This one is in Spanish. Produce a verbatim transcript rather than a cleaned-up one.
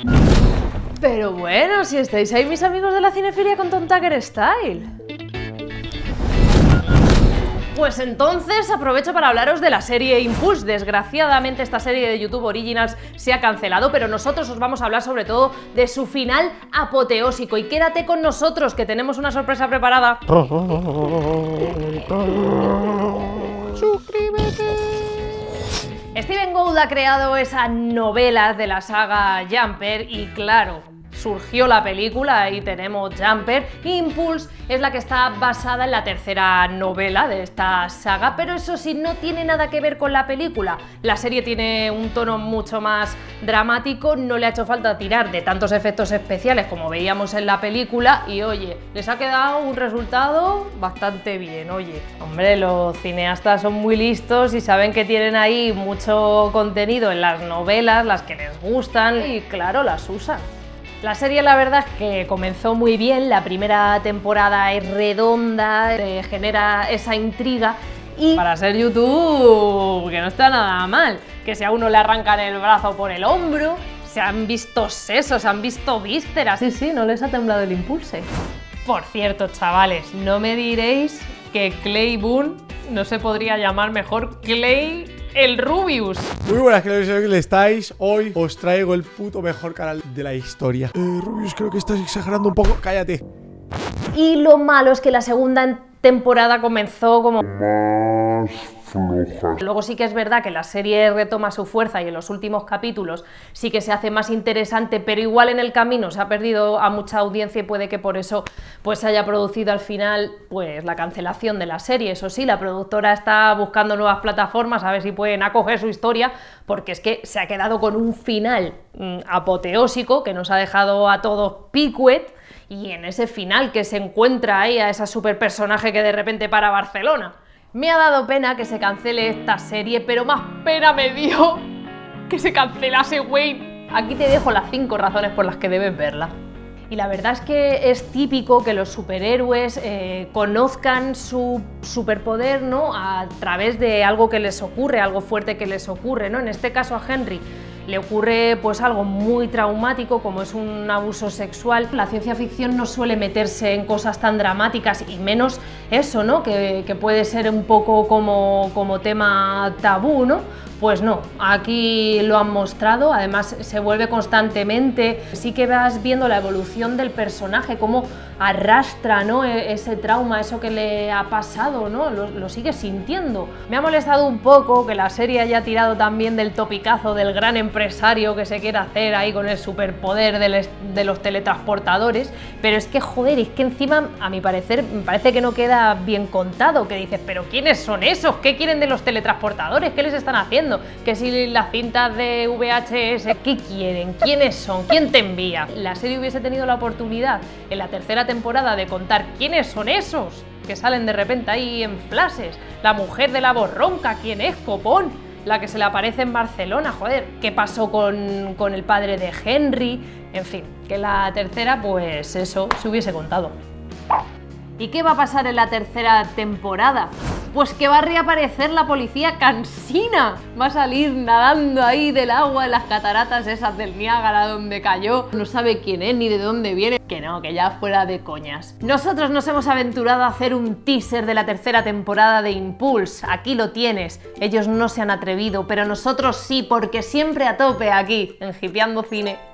Pero bueno, si estáis ahí mis amigos de la cinefilia con Tontaker Style. Pues entonces aprovecho para hablaros de la serie Impulse. Desgraciadamente esta serie de YouTube Originals se ha cancelado, pero nosotros os vamos a hablar sobre todo de su final apoteósico. Y quédate con nosotros, que tenemos una sorpresa preparada. ¡Suscríbete! Steven Gould ha creado esa novela de la saga Jumper y claro, surgió la película y tenemos Jumper. Impulse es la que está basada en la tercera novela de esta saga, pero eso sí, no tiene nada que ver con la película. La serie tiene un tono mucho más dramático, no le ha hecho falta tirar de tantos efectos especiales como veíamos en la película y oye, les ha quedado un resultado bastante bien. Oye, hombre, los cineastas son muy listos y saben que tienen ahí mucho contenido en las novelas, las que les gustan y claro, las usan. La serie la verdad es que comenzó muy bien, la primera temporada es redonda, te genera esa intriga y para ser YouTube que no está nada mal, que si a uno le arrancan el brazo por el hombro, se han visto sesos, se han visto vísceras. Sí, sí, no les ha temblado el impulse. Por cierto, chavales, no me diréis que Clay Boone no se podría llamar mejor Clay el Rubius. Muy buenas, que estáis. Hoy os traigo el puto mejor canal de la historia. Eh, Rubius, creo que estás exagerando un poco. Cállate. Y lo malo es que la segunda temporada comenzó como más floja. Luego sí que es verdad que la serie retoma su fuerza y en los últimos capítulos sí que se hace más interesante, pero igual en el camino se ha perdido a mucha audiencia y puede que por eso pues se haya producido al final pues la cancelación de la serie. Eso sí, la productora está buscando nuevas plataformas a ver si pueden acoger su historia, porque es que se ha quedado con un final mmm, apoteósico que nos ha dejado a todos picuet. Y en ese final que se encuentra ahí a esa super personaje que de repente para Barcelona. Me ha dado pena que se cancele esta serie, pero más pena me dio que se cancelase Wayne. Aquí te dejo las cinco razones por las que debes verla. Y la verdad es que es típico que los superhéroes eh, conozcan su superpoder, ¿no?, a través de algo que les ocurre, algo fuerte que les ocurre, ¿no? En este caso a Henry le ocurre pues algo muy traumático como es un abuso sexual. La ciencia ficción no suele meterse en cosas tan dramáticas y menos eso, ¿no?, que, que puede ser un poco como, como tema tabú, ¿no? Pues no, aquí lo han mostrado, además se vuelve constantemente, sí que vas viendo la evolución del personaje, cómo arrastra, ¿no?, ese trauma, eso que le ha pasado, ¿no?, lo, lo sigue sintiendo. Me ha molestado un poco que la serie haya tirado también del topicazo del gran empresario que se quiere hacer ahí con el superpoder de, de los teletransportadores, pero es que joder, es que encima a mi parecer me parece que no queda bien contado, que dices, pero ¿quiénes son esos? ¿Qué quieren de los teletransportadores? ¿Qué les están haciendo? Que si las cintas de V H S, ¿qué quieren? ¿Quiénes son? ¿Quién te envía? La serie hubiese tenido la oportunidad en la tercera temporada de contar quiénes son esos que salen de repente ahí en flashes. La mujer de la voz ronca, ¿quién es? Copón, la que se le aparece en Barcelona, joder, ¿qué pasó con, con el padre de Henry? En fin, que la tercera, pues eso, se hubiese contado. ¿Y qué va a pasar en la tercera temporada? Pues que va a reaparecer la policía cansina, va a salir nadando ahí del agua en las cataratas esas del Niágara donde cayó, no sabe quién es ni de dónde viene, que no, que ya fuera de coñas. Nosotros nos hemos aventurado a hacer un teaser de la tercera temporada de Impulse, aquí lo tienes, ellos no se han atrevido, pero nosotros sí, porque siempre a tope aquí, en Hipeando Cine.